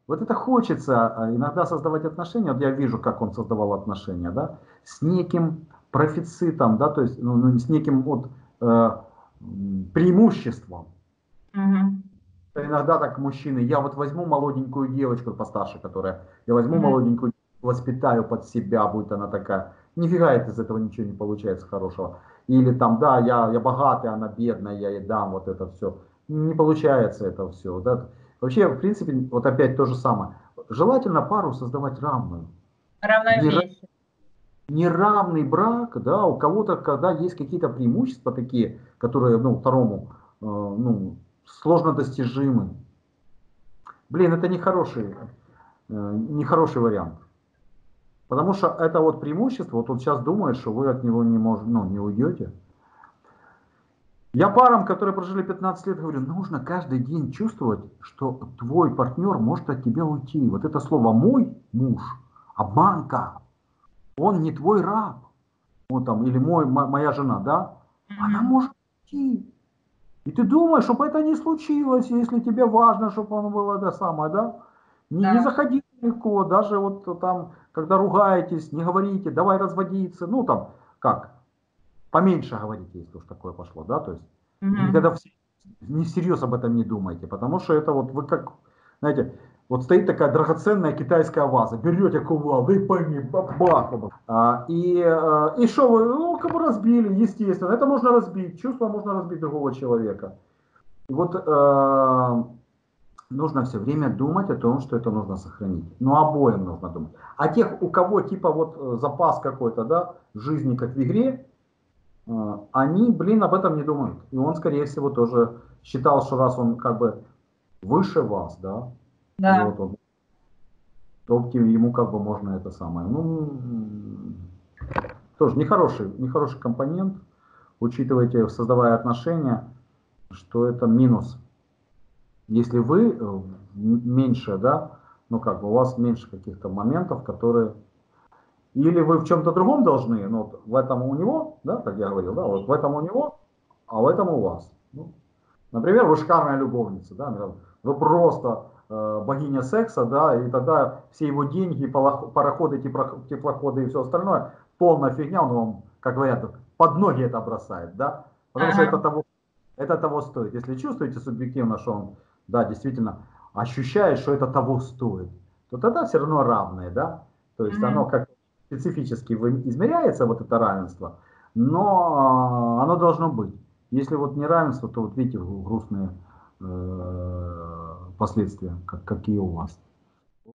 Вот это хочется иногда создавать отношения. Вот я вижу, как он создавал отношения, да, с неким профицитом, да, то есть с неким вот преимуществом. Мгм. Иногда так мужчины, я вот возьму молоденькую девочку постарше, которая, я возьму Мгм. молоденькую, воспитаю под себя, будет она такая. Нифига из этого ничего не получается хорошего. Или там, да, я богатый, она бедная, я ей дам вот это все. Не получается это все. Да. Вообще, в принципе, вот опять то же самое. Желательно пару создавать равную. Равновесие. Неравный брак, да, у кого-то, когда есть какие-то преимущества такие, которые, ну, второму, ну, сложно достижимы. Блин, это нехороший вариант. Потому что это вот преимущество, вот он сейчас думает, что вы от него не можете, ну, не уйдете. Я парам, которые прожили 15 лет, говорю, нужно каждый день чувствовать, что твой партнер может от тебя уйти. Вот это слово «мой муж», обманка, он не твой раб. Вот там, или моя жена, да, она Мгм. может уйти. И ты думаешь, чтобы это не случилось, если тебе важно, чтобы он был это самое, да? Не Да. заходи далеко, даже вот там, когда ругаетесь, не говорите, давай разводиться, ну там, как, поменьше говорите, если уж такое пошло, да, то есть, и Мгм. никогда не всерьез об этом не думайте, потому что это вот вы как, знаете, вот стоит такая драгоценная китайская ваза, берете кувалду и по ней бабах, и что вы, ну, как бы разбили, естественно, это можно разбить, чувство можно разбить другого человека. И вот нужно все время думать о том, что это нужно сохранить. Ну, обоим нужно думать. А тех, у кого типа вот запас какой-то, да, жизни, как в игре, они, блин, об этом не думают. И он, скорее всего, тоже считал, что раз он как бы выше вас, да, и Да. вот он, то ему как бы можно это самое. Ну, тоже нехороший компонент. Учитывайте, создавая отношения, что это минус. Если вы меньше, да, ну как бы у вас меньше каких-то моментов, которые... Или вы в чем-то другом должны, ну вот в этом у него, да, как я говорил, да, вот в этом у него, а в этом у вас. Ну, например, вы шикарная любовница, да, вы просто богиня секса, да, и тогда все его деньги, пароходы, теплоходы и все остальное, полная фигня, он вам, как говорят, под ноги это бросает, да, потому что Ага. это того стоит. Если чувствуете субъективно, что он, да, действительно ощущает, что это того стоит, то тогда все равно равное, да, то есть оно Мгм. как специфически измеряется, вот это равенство, но оно должно быть. Если вот неравенство, то вот видите грустные последствия, какие у вас.